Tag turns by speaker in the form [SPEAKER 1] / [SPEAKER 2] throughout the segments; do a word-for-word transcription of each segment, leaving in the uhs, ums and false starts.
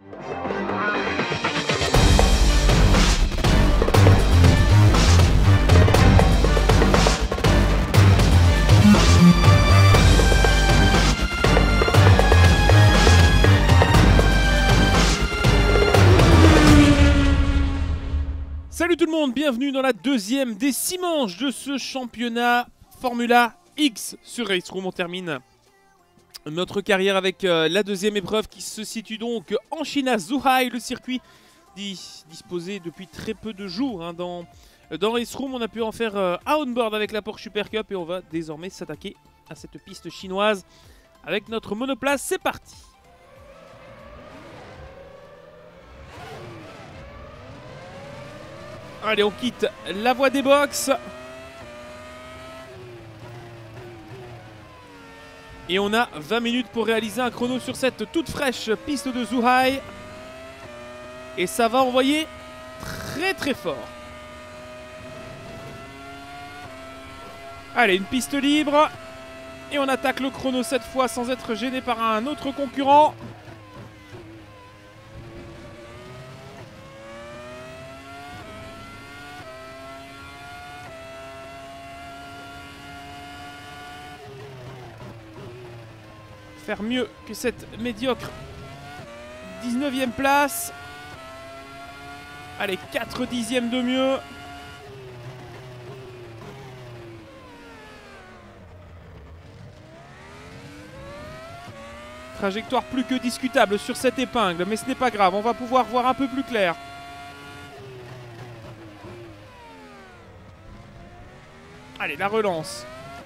[SPEAKER 1] Salut tout le monde, bienvenue dans la deuxième des six manches de ce championnat Formula X sur Race Room. On termine notre carrière avec euh, la deuxième épreuve qui se situe donc en Chine à Zhuhai, le circuit dis disposé depuis très peu de jours hein, dans, dans Race Room. On a pu en faire euh, un on-board avec la Porsche Super Cup et on va désormais s'attaquer à cette piste chinoise avec notre monoplace. C'est parti! Allez, on quitte la voie des box. Et on a vingt minutes pour réaliser un chrono sur cette toute fraîche piste de Zhuhai. Et ça va envoyer très très fort. Allez, une piste libre. Et on attaque le chrono cette fois sans être gêné par un autre concurrent. Faire mieux que cette médiocre dix-neuvième place. Allez, quatre dixièmes de mieux. Trajectoire plus que discutable sur cette épingle, mais ce n'est pas grave, on va pouvoir voir un peu plus clair. Allez, la relance.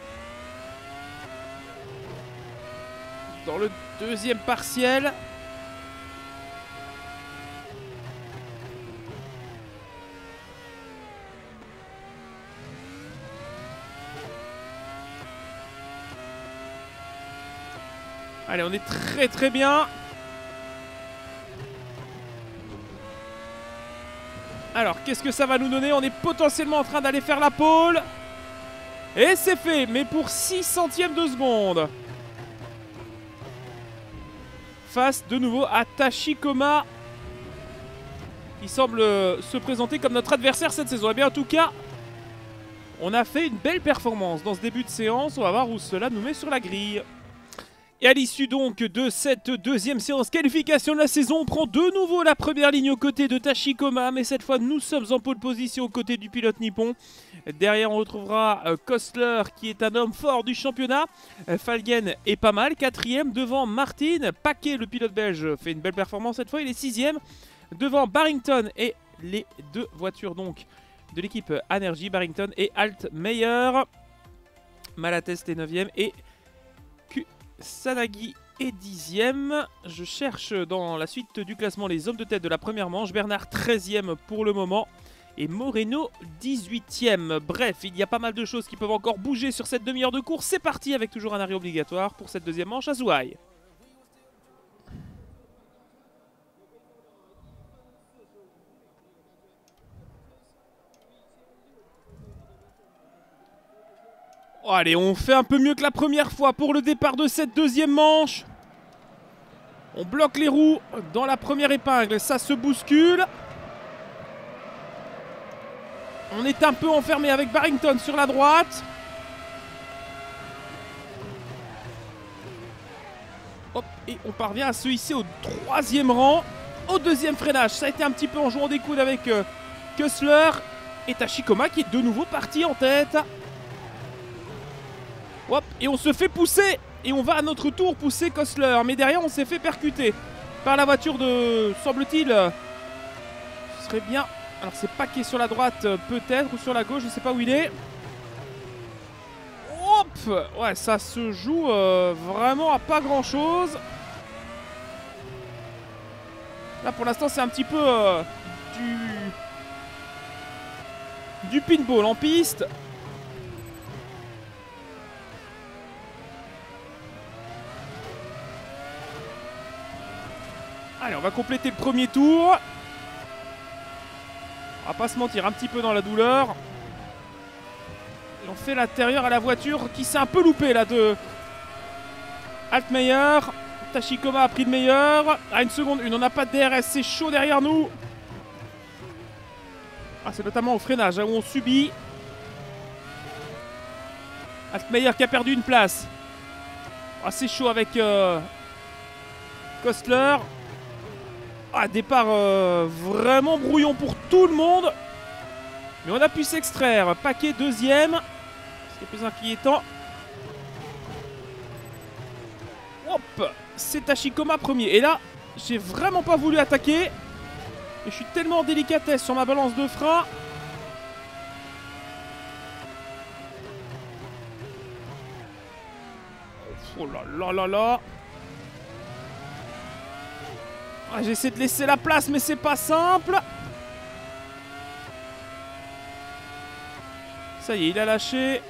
[SPEAKER 1] Dans le deuxième partiel. Allez, on est très très bien. Alors, qu'est-ce que ça va nous donner? On est potentiellement en train d'aller faire la pole. Et c'est fait, mais pour six centièmes de seconde. Face de nouveau à Tachikoma, qui semble se présenter comme notre adversaire cette saison. Et bien en tout cas, on a fait une belle performance dans ce début de séance. On va voir où cela nous met sur la grille. Et à l'issue donc de cette deuxième séance qualification de la saison, on prend de nouveau la première ligne aux côtés de Tachikoma. Mais cette fois, nous sommes en pole position aux côtés du pilote nippon. Derrière, on retrouvera euh, Kostler, qui est un homme fort du championnat. Euh, Falgen est pas mal, quatrième devant Martin. Paquet, le pilote belge, fait une belle performance cette fois. Il est sixième devant Barrington et les deux voitures donc de l'équipe Energy, Barrington et Altmaier. Malatest est neuvième et Kusanagi est dixième. Je cherche dans la suite du classement les hommes de tête de la première manche. Bernard treizième pour le moment. Et Moreno dix-huitième. Bref, il y a pas mal de choses qui peuvent encore bouger sur cette demi-heure de course. C'est parti avec toujours un arrêt obligatoire pour cette deuxième manche à Zhuhai. Oh, allez, on fait un peu mieux que la première fois pour le départ de cette deuxième manche. On bloque les roues dans la première épingle. Ça se bouscule. On est un peu enfermé avec Barrington sur la droite. Hop, et on parvient à se hisser au troisième rang. Au deuxième freinage, ça a été un petit peu en jouant des coudes avec euh, Kostler. Et Tachikoma qui est de nouveau parti en tête. Hop, et on se fait pousser. Et on va à notre tour pousser Kostler. Mais derrière, on s'est fait percuter par la voiture de, semble-t-il, ce serait bien... Alors c'est Paquet sur la droite peut-être, ou sur la gauche, je sais pas où il est. Hop, ouais, ça se joue euh, vraiment à pas grand-chose. Là pour l'instant c'est un petit peu euh, du... du pinball en piste. Allez, on va compléter le premier tour. On va pas se mentir, un petit peu dans la douleur. Et on fait l'intérieur à la voiture qui s'est un peu loupée là de Altmaier. Tachikoma a pris le meilleur. À une seconde une, on n'a pas de D R S, c'est chaud derrière nous. Ah, c'est notamment au freinage hein, où on subit. Altmaier qui a perdu une place. Ah, c'est chaud avec euh, Kostler. Ah, départ euh, vraiment brouillon pour tout le monde. Mais on a pu s'extraire. Paquet deuxième. C'est plus inquiétant. Hop, c'est Tachikoma premier. Et là, j'ai vraiment pas voulu attaquer. Et je suis tellement en délicatesse sur ma balance de frein. Oh là là là là. Ah, j'essaie de laisser la place, mais c'est pas simple. Ça y est, il a lâché.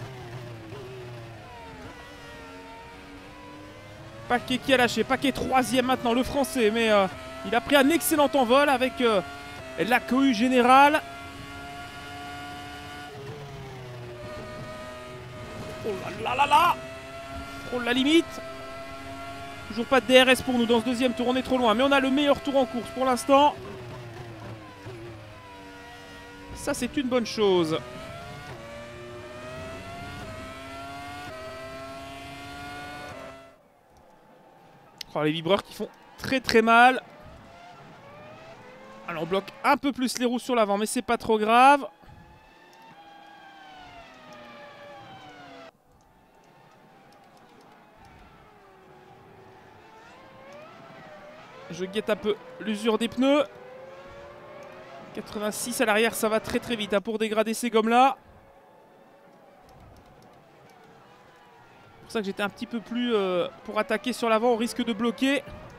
[SPEAKER 1] Paquet qui a lâché. Paquet troisième maintenant, le français. Mais euh, il a pris un excellent envol avec euh, la cohue générale. Oh là là là là. Frôle la limite. Toujours pas de D R S pour nous dans ce deuxième tour. On est trop loin. Mais on a le meilleur tour en course pour l'instant. Ça, c'est une bonne chose. Oh, les vibreurs qui font très très mal. Alors on bloque un peu plus les roues sur l'avant, mais c'est pas trop grave. Je guette un peu l'usure des pneus. quatre-vingt-six à l'arrière, ça va très très vite hein, pour dégrader ces gommes là. C'est pour ça que j'étais un petit peu plus euh, pour attaquer sur l'avant au risque de bloquer.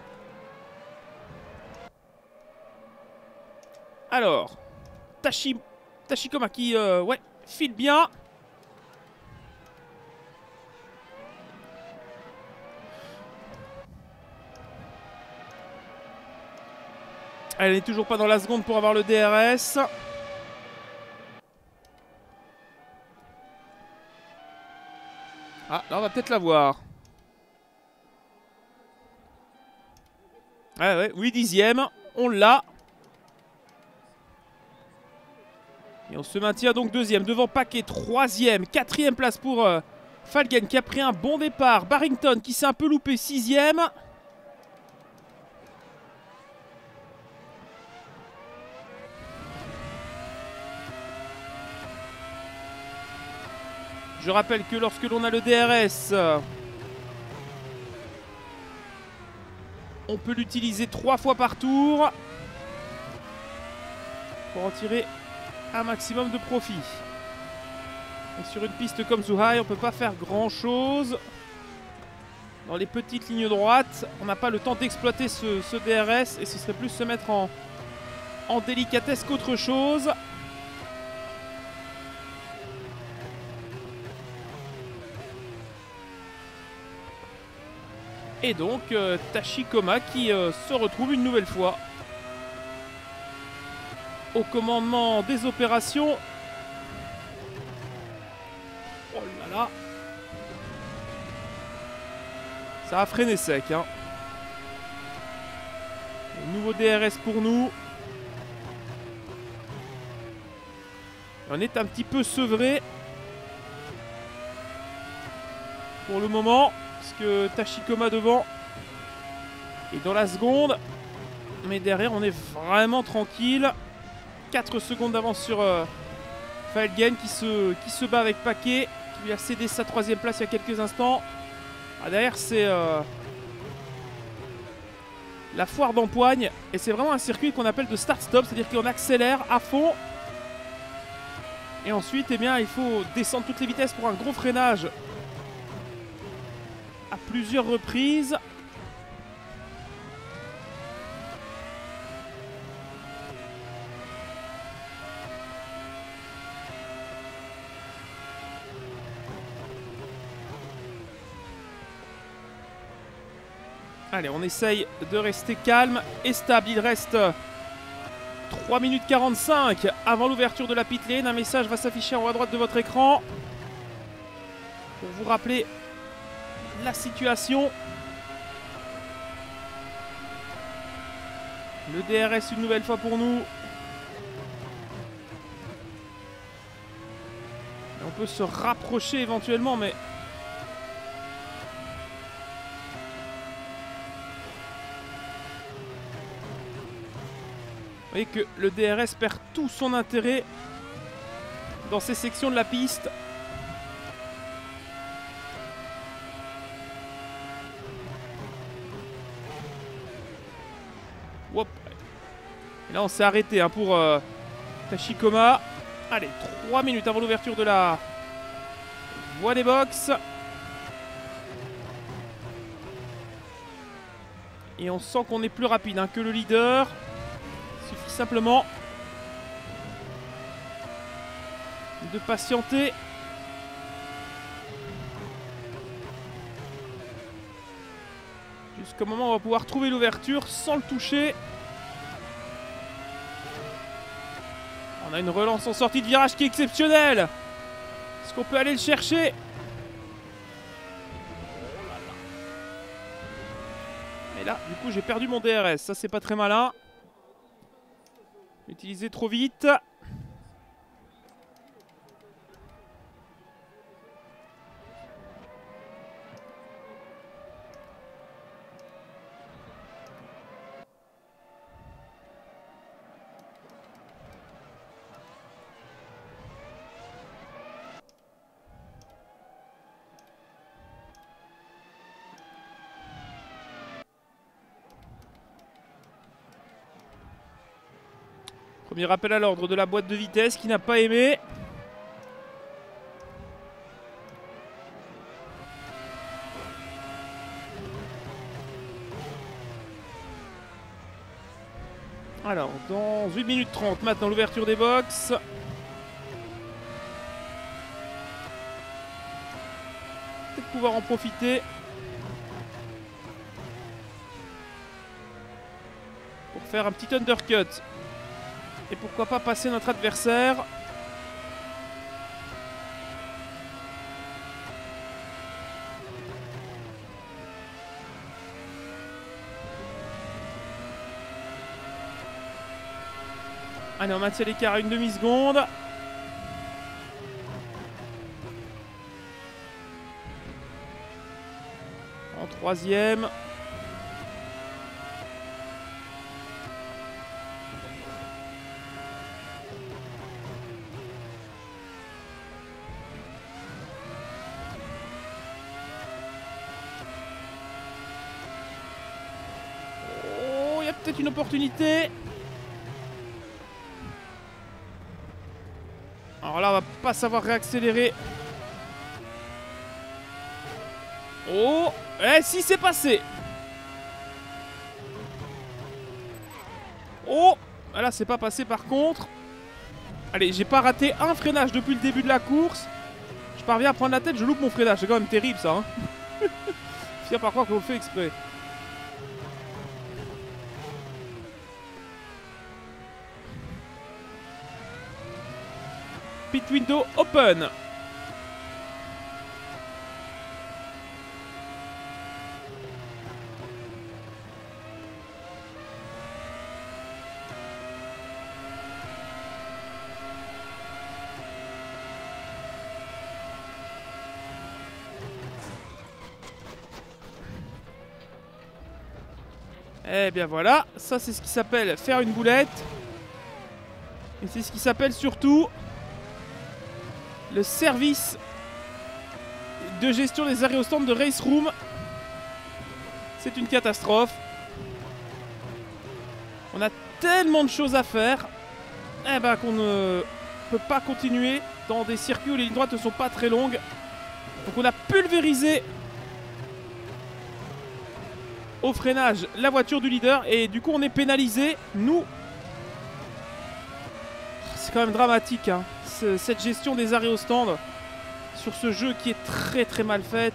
[SPEAKER 1] Alors, Tachi, Tachikoma qui euh, ouais, file bien. Elle n'est toujours pas dans la seconde pour avoir le D R S. Ah, là on va peut-être la voir. Ouais, ouais, huit dixièmes, on l'a. Et on se maintient donc deuxième devant Paquet, troisième, quatrième place pour euh, Falgen qui a pris un bon départ. Barrington qui s'est un peu loupé, sixième. Je rappelle que lorsque l'on a le D R S, on peut l'utiliser trois fois par tour pour en tirer un maximum de profit. Et sur une piste comme Zhuhai, on ne peut pas faire grand chose. Dans les petites lignes droites, on n'a pas le temps d'exploiter ce, ce D R S et ce serait plus se mettre en, en délicatesse qu'autre chose. Et donc euh, Tachikoma qui euh, se retrouve une nouvelle fois au commandement des opérations. Oh là là. Ça a freiné sec. Hein. Un nouveau D R S pour nous. On est un petit peu sevré pour le moment. Parce que Tachikoma devant est dans la seconde. Mais derrière, on est vraiment tranquille. quatre secondes d'avance sur euh, Falgen qui se, qui se bat avec Paquet. Qui lui a cédé sa troisième place il y a quelques instants. Ah, derrière, c'est euh, la foire d'empoigne. Et c'est vraiment un circuit qu'on appelle de start-stop. C'est-à-dire qu'on accélère à fond. Et ensuite, eh bien, il faut descendre toutes les vitesses pour un gros freinage. À plusieurs reprises. Allez, on essaye de rester calme et stable. Il reste trois minutes quarante-cinq avant l'ouverture de la pit lane. Un message va s'afficher en haut à droite de votre écran pour vous rappeler la situation. Le D R S une nouvelle fois pour nous. Et on peut se rapprocher éventuellement, mais... Vous voyez que le D R S perd tout son intérêt dans ces sections de la piste. Hop. Et là on s'est arrêté hein, pour euh, Tachikoma. Allez, trois minutes avant l'ouverture de la voie des box. Et on sent qu'on est plus rapide hein, que le leader. Il suffit simplement de patienter. Jusqu'au moment où on va pouvoir trouver l'ouverture sans le toucher. On a une relance en sortie de virage qui est exceptionnelle. Est-ce qu'on peut aller le chercher? Et là, du coup, j'ai perdu mon D R S. Ça, c'est pas très malin. Utilisé trop vite. Premier rappel à l'ordre de la boîte de vitesse qui n'a pas aimé. Alors, dans huit minutes trente, maintenant l'ouverture des box. Peut-être pouvoir en profiter. Pour faire un petit undercut. Et pourquoi pas passer notre adversaire. Allez, on maintient l'écart à une demi-seconde. En troisième. Oh, il y a peut-être une opportunité. Alors là, on va pas savoir réaccélérer. Oh, eh si, c'est passé. Oh, là c'est pas passé par contre. Allez, j'ai pas raté un freinage depuis le début de la course. Je parviens à prendre la tête, je loupe mon freinage. C'est quand même terrible ça. Hein. Fier par croire qu'on le fait exprès. Pit window open. Eh bien voilà, ça c'est ce qui s'appelle faire une boulette. Et c'est ce qui s'appelle surtout le service de gestion des arrêts au stand de Race Room. C'est une catastrophe. On a tellement de choses à faire, eh ben, qu'on ne peut pas continuer dans des circuits où les lignes droites ne sont pas très longues. Donc on a pulvérisé au freinage la voiture du leader et du coup on est pénalisé. Nous, c'est quand même dramatique hein, ce, cette gestion des arrêts au stand sur ce jeu qui est très très mal fait.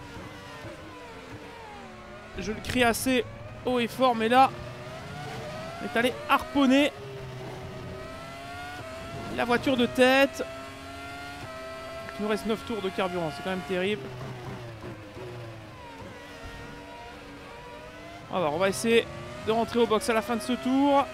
[SPEAKER 1] Je le crie assez haut et fort, mais là on est allé harponner la voiture de tête. Il nous reste neuf tours de carburant, c'est quand même terrible. Alors on va essayer de rentrer au box à la fin de ce tour.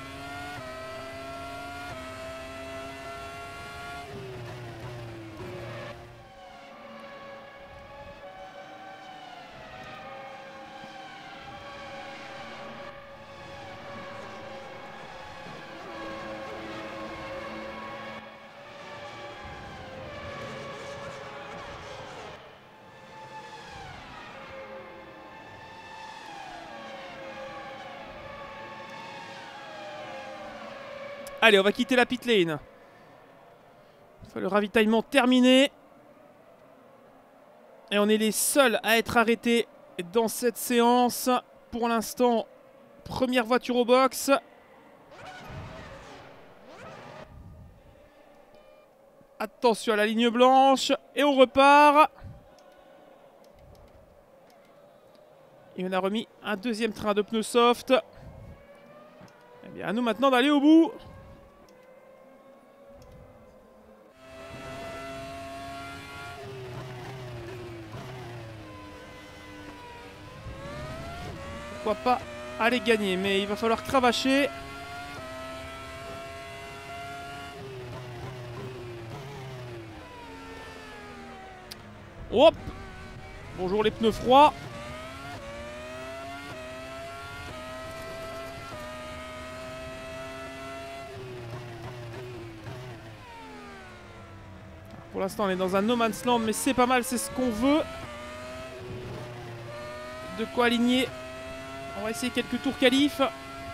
[SPEAKER 1] Allez, on va quitter la pit lane. Le ravitaillement terminé. Et on est les seuls à être arrêtés dans cette séance. Pour l'instant, première voiture au box. Attention à la ligne blanche. Et on repart. Et on a remis un deuxième train de pneus soft. Eh bien, à nous maintenant d'aller au bout. Pourquoi pas aller gagner, mais il va falloir cravacher. Hop! Bonjour les pneus froids. Pour l'instant, on est dans un no man's land, mais c'est pas mal, c'est ce qu'on veut. De quoi aligner. On va essayer quelques tours qualif.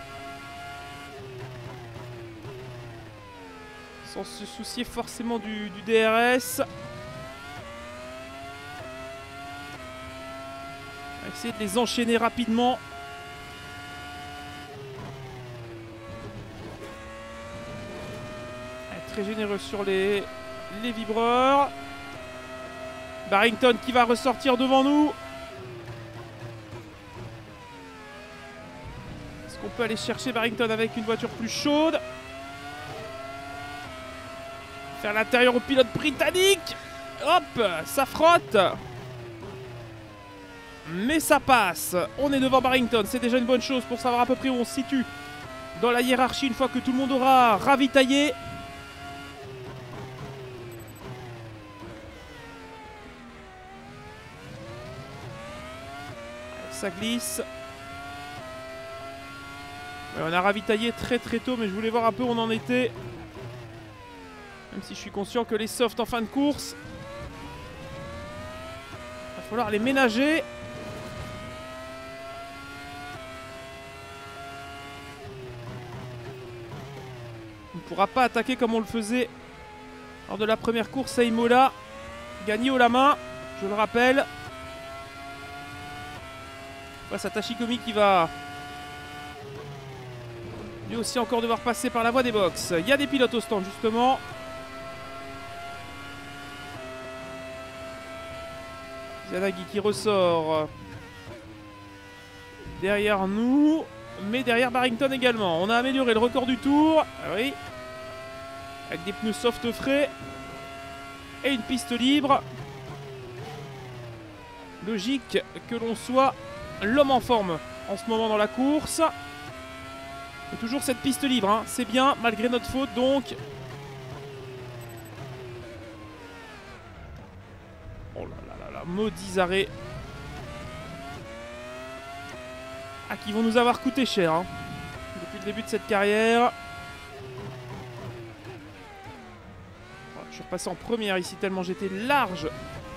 [SPEAKER 1] Sans se soucier forcément du, du D R S. On va essayer de les enchaîner rapidement. Très généreux sur les, les vibreurs. Barrington qui va ressortir devant nous. Est-ce qu'on peut aller chercher Barrington avec une voiture plus chaude? Faire l'intérieur au pilote britannique. Hop, ça frotte. Mais ça passe. On est devant Barrington, c'est déjà une bonne chose pour savoir à peu près où on se situe dans la hiérarchie une fois que tout le monde aura ravitaillé. Ça glisse. Ouais, on a ravitaillé très très tôt, mais je voulais voir un peu où on en était. Même si je suis conscient que les softs en fin de course, il va falloir les ménager. On ne pourra pas attaquer comme on le faisait lors de la première course à Imola. Gagné haut la main, je le rappelle. Face à Tachikomi qui va lui aussi encore devoir passer par la voie des box. Il y a des pilotes au stand justement. Zanagi qui ressort derrière nous, mais derrière Barrington également. On a amélioré le record du tour. Ah oui. Avec des pneus soft frais et une piste libre. Logique que l'on soit l'homme en forme en ce moment dans la course. Et toujours cette piste libre, hein. C'est bien malgré notre faute donc. Oh là là là là, maudits arrêts. Ah, qui vont nous avoir coûté cher hein, depuis le début de cette carrière. Je suis repassé en première ici tellement j'étais large.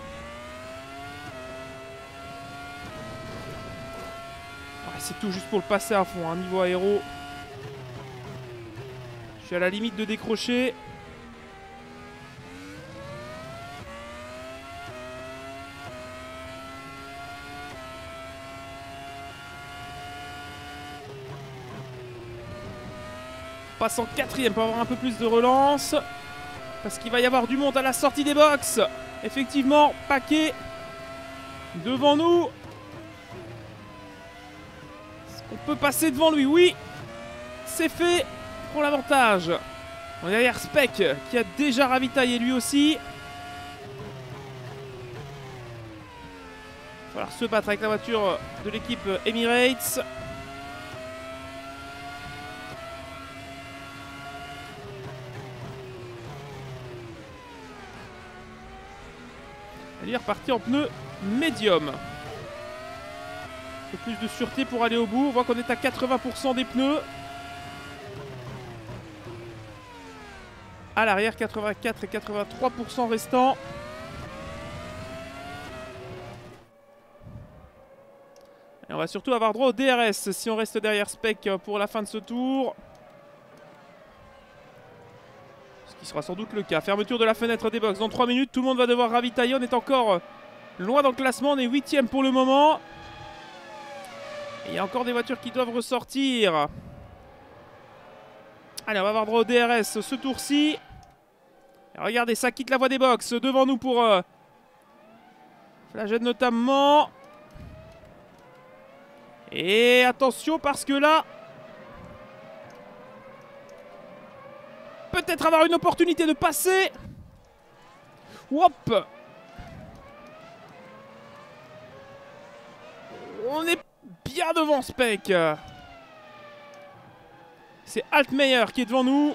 [SPEAKER 1] C'est tout juste pour le passer à fond, hein, niveau aéro. Je suis à la limite de décrocher. On passe en quatrième pour avoir un peu plus de relance. Parce qu'il va y avoir du monde à la sortie des box. Effectivement, paquet devant nous. On peut passer devant lui, oui. C'est fait pour l'avantage. On est derrière Spec qui a déjà ravitaillé lui aussi. Il va falloir se battre avec la voiture de l'équipe Emirates. Elle est repartie en pneu médium. Un peu plus de sûreté pour aller au bout. On voit qu'on est à quatre-vingts pour cent des pneus. À l'arrière, quatre-vingt-quatre et quatre-vingt-trois pour cent restants. Et on va surtout avoir droit au D R S si on reste derrière Spec pour la fin de ce tour. Ce qui sera sans doute le cas. Fermeture de la fenêtre des box dans trois minutes. Tout le monde va devoir ravitailler. On est encore loin dans le classement. On est huitième pour le moment. Et il y a encore des voitures qui doivent ressortir. Allez, on va avoir droit au D R S ce tour-ci. Regardez, ça quitte la voie des box. Devant nous pour euh, Flaged notamment. Et attention parce que là, peut-être avoir une opportunité de passer. Hop. On est bien devant Spec. C'est Altmaier qui est devant nous.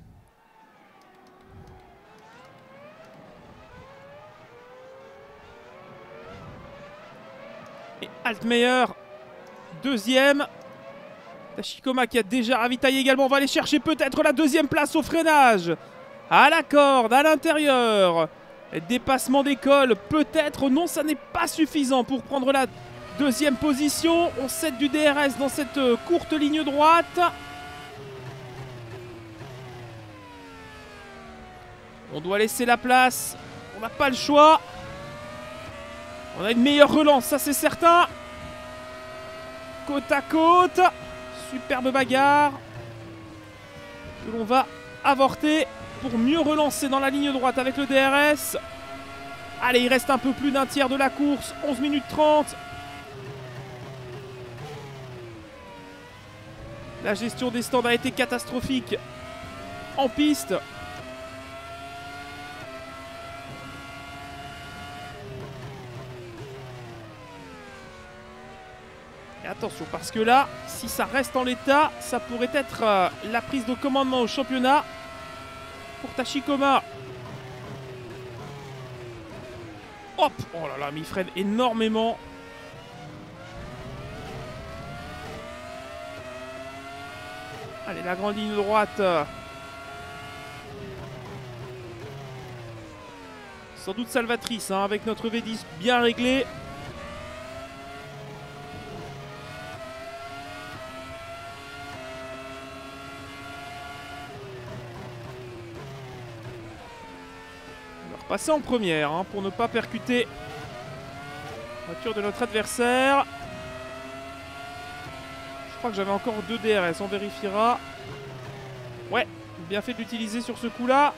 [SPEAKER 1] Et Altmaier, deuxième. Tachikoma qui a déjà ravitaillé également. On va aller chercher peut-être la deuxième place au freinage. À la corde, à l'intérieur. Dépassement d'école, peut-être. Non, ça n'est pas suffisant pour prendre la deuxième position. On cède du D R S dans cette courte ligne droite. On doit laisser la place. On n'a pas le choix. On a une meilleure relance, ça c'est certain. Côte à côte. Superbe bagarre. Que l'on va avorter pour mieux relancer dans la ligne droite avec le D R S. Allez, il reste un peu plus d'un tiers de la course. onze minutes trente. La gestion des stands a été catastrophique en piste. Et attention, parce que là, si ça reste en l'état, ça pourrait être euh, la prise de commandement au championnat pour Tachikoma. Hop! Oh là là, mais il freine énormément. Allez, la grande ligne droite. Sans doute salvatrice, hein, avec notre V dix bien réglé. On va repasser en première, hein, pour ne pas percuter la voiture de notre adversaire. Je crois que j'avais encore deux D R S, on vérifiera. Ouais, bien fait de l'utiliser sur ce coup-là.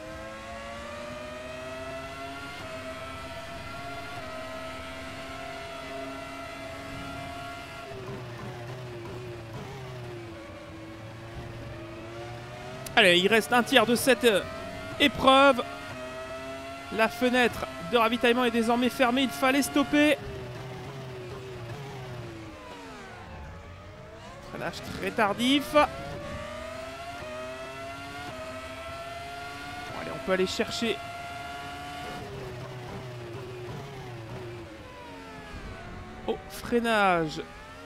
[SPEAKER 1] Allez, il reste un tiers de cette épreuve. La fenêtre de ravitaillement est désormais fermée, il fallait stopper. Freinage très tardif. Bon, allez, on peut aller chercher. Oh, freinage.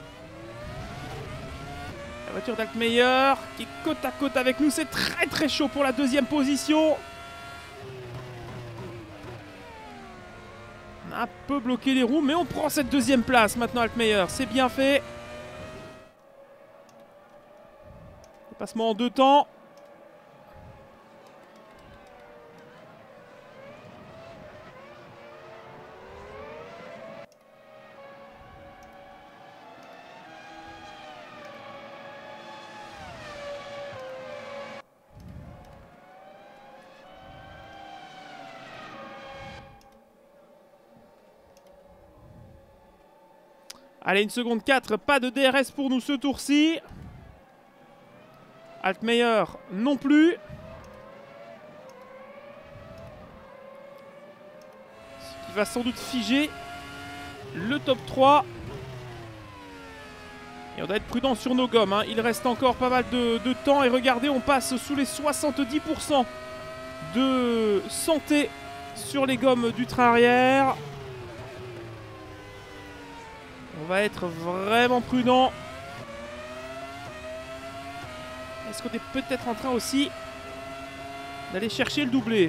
[SPEAKER 1] La voiture d'Altmaier qui est côte à côte avec nous. C'est très très chaud pour la deuxième position. On a un peu bloqué les roues, mais on prend cette deuxième place maintenant, Altmaier. C'est bien fait. Dépassement en deux temps. Allez, une seconde quatre, pas de D R S pour nous ce tour-ci. Altmaier non plus. Ce qui va sans doute figer le top trois. Et on doit être prudent sur nos gommes, hein. Il reste encore pas mal de, de temps. Et regardez, on passe sous les soixante-dix pour cent de santé sur les gommes du train arrière. On va être vraiment prudent. Est-ce qu'on est peut-être en train aussi d'aller chercher le doublé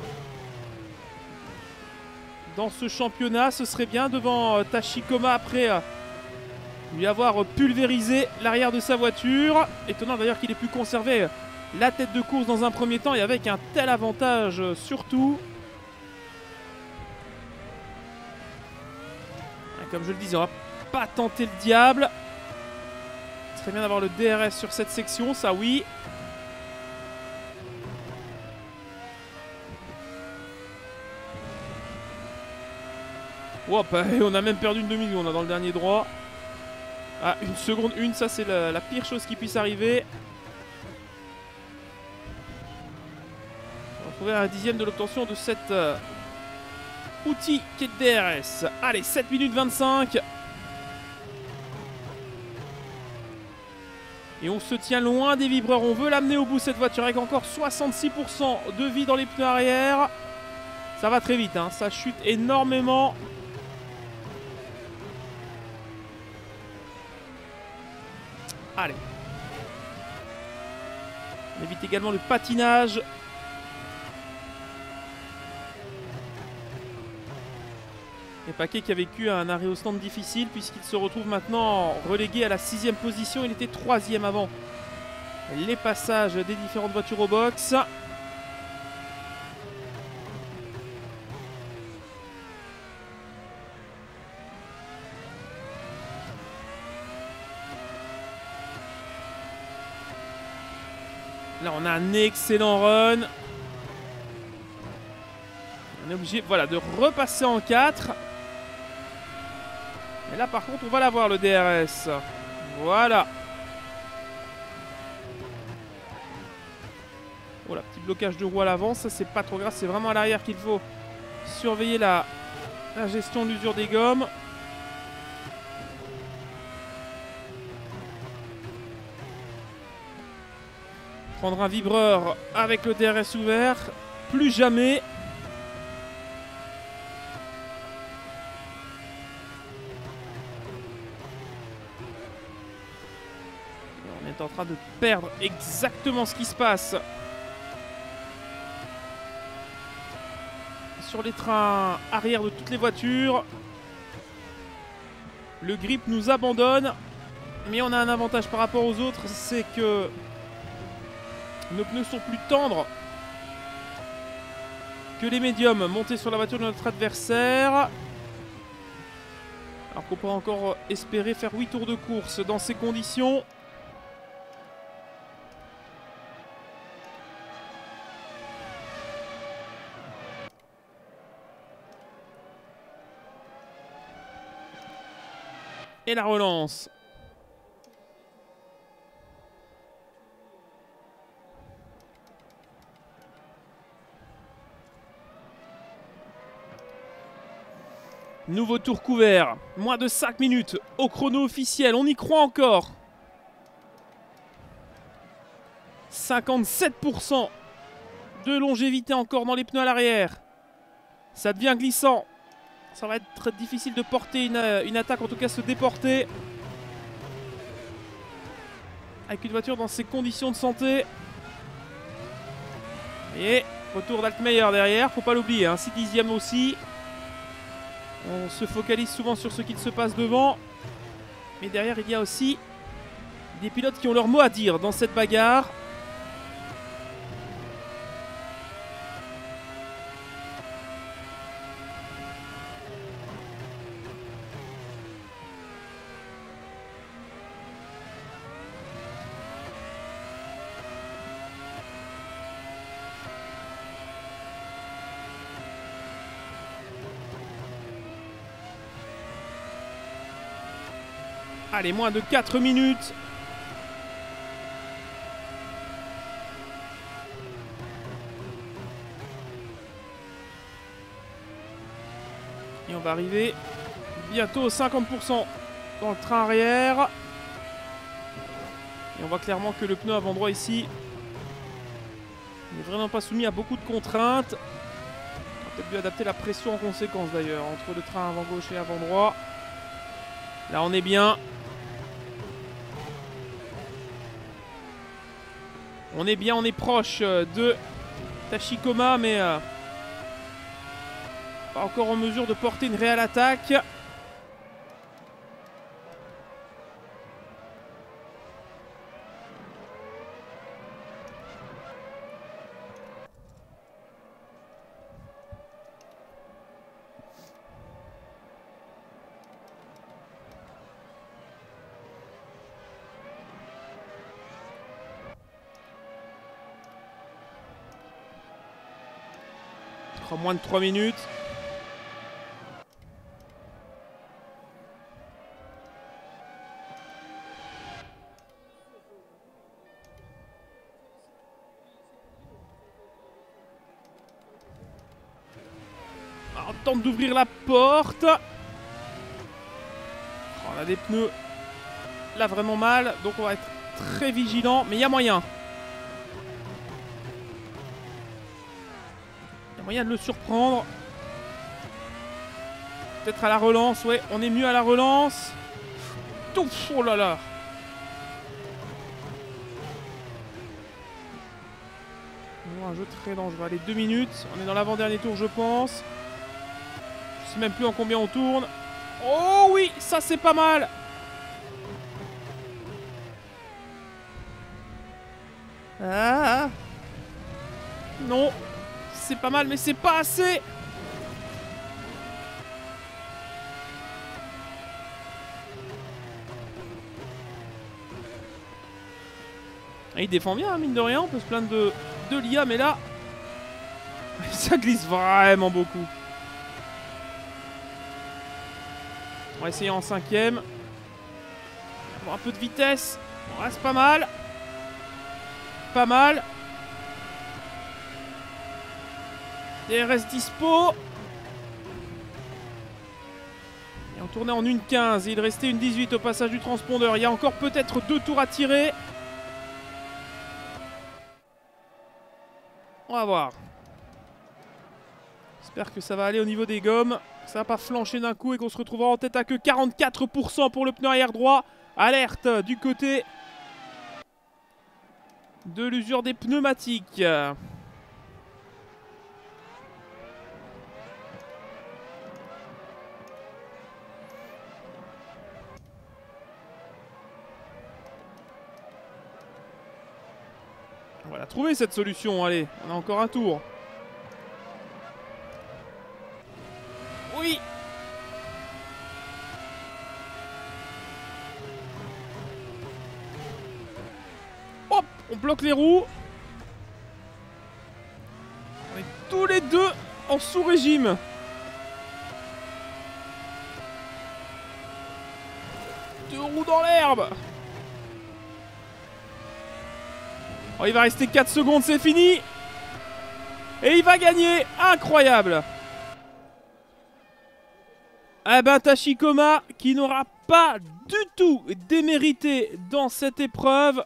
[SPEAKER 1] dans ce championnat? Ce serait bien devant Tachikoma après euh, lui avoir pulvérisé l'arrière de sa voiture. Étonnant d'ailleurs qu'il ait pu conserver la tête de course dans un premier temps et avec un tel avantage euh, surtout. Comme je le disais, on va pas tenter le diable. Ce serait bien d'avoir le D R S sur cette section, ça oui. Hop, et on a même perdu une demi-seconde dans le dernier droit. Ah, une seconde, une, ça c'est la, la pire chose qui puisse arriver. On va trouver un dixième de l'obtention de cet euh, outil qui est le D R S. Allez, sept minutes vingt-cinq. Et on se tient loin des vibreurs. On veut l'amener au bout cette voiture avec encore soixante-six pour cent de vie dans les pneus arrière. Ça va très vite, hein. Ça chute énormément. Allez. On évite également le patinage. Et Paquet qui a vécu un arrêt au stand difficile puisqu'il se retrouve maintenant relégué à la sixième position. Il était troisième avant les passages des différentes voitures au box. Là, on a un excellent run. On est obligé, voilà, de repasser en quatre. Et là, par contre, on va l'avoir, le D R S. Voilà. Oh là, petit blocage de roue à l'avant. Ça, c'est pas trop grave. C'est vraiment à l'arrière qu'il faut surveiller la, la gestion de l'usure des gommes. Prendre un vibreur avec le D R S ouvert. Plus jamais. On est en train de perdre exactement ce qui se passe sur les trains arrière de toutes les voitures. Le grip nous abandonne. Mais on a un avantage par rapport aux autres. C'est que nos pneus sont plus tendres que les médiums montés sur la voiture de notre adversaire. Alors qu'on pourra encore espérer faire huit tours de course dans ces conditions. Et la relance. Nouveau tour couvert, moins de cinq minutes au chrono officiel, on y croit encore. cinquante-sept pour cent de longévité encore dans les pneus à l'arrière. Ça devient glissant. Ça va être difficile de porter une, une attaque, en tout cas se déporter. Avec une voiture dans ces conditions de santé. Et retour d'Altmeier derrière, faut pas l'oublier, hein, six dixièmes aussi. On se focalise souvent sur ce qu'il se passe devant. Mais derrière, il y a aussi des pilotes qui ont leur mot à dire dans cette bagarre. Allez, moins de quatre minutes. Et on va arriver bientôt aux cinquante pour cent dans le train arrière. Et on voit clairement que le pneu avant droit ici n'est vraiment pas soumis à beaucoup de contraintes. On a peut-être dû adapter la pression en conséquence d'ailleurs entre le train avant gauche et avant droit. Là, on est bien. On est bien, on est proche de Tachikoma, mais euh, pas encore en mesure de porter une réelle attaque. Moins de trois minutes. Alors, on tente d'ouvrir la porte. Oh, on a des pneus là vraiment mal, donc on va être très vigilant, mais il y a moyen. Moyen de le surprendre. Peut-être à la relance, ouais, on est mieux à la relance. Ouf, oh là là. Un jeu très dangereux. Allez, deux minutes. On est dans l'avant-dernier tour, je pense. Je sais même plus en combien on tourne. Oh oui, ça c'est pas mal. Ah. Non. C'est pas mal, mais c'est pas assez. Et il défend bien, hein, mine de rien. On peut se plaindre de, de l'I A, mais là, ça glisse vraiment beaucoup. On va essayer en cinquième. Bon, un peu de vitesse. On reste pas mal. Pas mal. D R S dispo. Et on tournait en une quinze. Il restait une dix-huit au passage du transpondeur. Il y a encore peut-être deux tours à tirer. On va voir. J'espère que ça va aller au niveau des gommes. Que ça va pas flancher d'un coup et qu'on se retrouvera en tête à que quarante-quatre pour cent pour le pneu arrière droit. Alerte du côté de l'usure des pneumatiques. On va la trouver cette solution, allez, on a encore un tour. Oui. Hop, on bloque les roues. On est tous les deux en sous-régime. Deux roues dans l'herbe. Oh, il va rester quatre secondes, c'est fini. Et il va gagner. Incroyable. Eh ben, Tachikoma qui n'aura pas du tout démérité dans cette épreuve.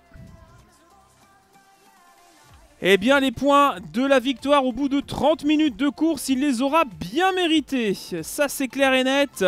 [SPEAKER 1] Eh bien, les points de la victoire au bout de trente minutes de course, il les aura bien mérités. Ça, c'est clair et net.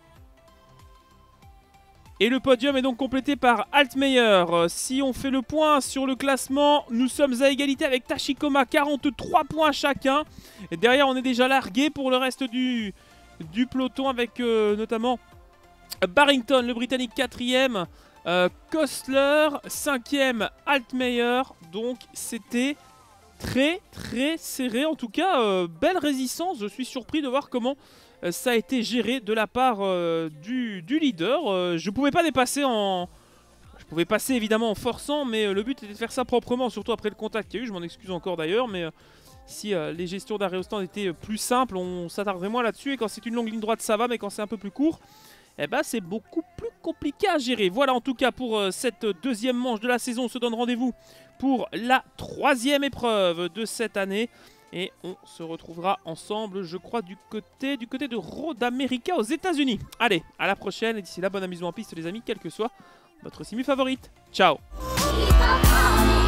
[SPEAKER 1] Et le podium est donc complété par Altmaier. Si on fait le point sur le classement, nous sommes à égalité avec Tachikoma, quarante-trois points chacun. Et derrière, on est déjà largué pour le reste du, du peloton avec euh, notamment Barrington, le Britannique quatrième, euh, Kostler cinquième, Altmaier. Donc c'était très très serré. En tout cas, euh, belle résistance. Je suis surpris de voir comment ça a été géré de la part euh, du, du leader. Euh, je ne pouvais pas dépasser en... Je pouvais passer évidemment en forçant, mais euh, le but était de faire ça proprement, surtout après le contact qu'il y a eu. Je m'en excuse encore d'ailleurs, mais euh, si euh, les gestions d'arrêt au stand étaient plus simples, on s'attarderait moins là-dessus. Et quand c'est une longue ligne droite, ça va, mais quand c'est un peu plus court, eh ben, c'est beaucoup plus compliqué à gérer. Voilà en tout cas pour euh, cette deuxième manche de la saison. On se donne rendez-vous pour la troisième épreuve de cette année. Et on se retrouvera ensemble, je crois, du côté, du côté de Road America aux États-Unis. Allez, à la prochaine. Et d'ici là, bon amusement en piste, les amis, quelle que soit votre simu favorite. Ciao!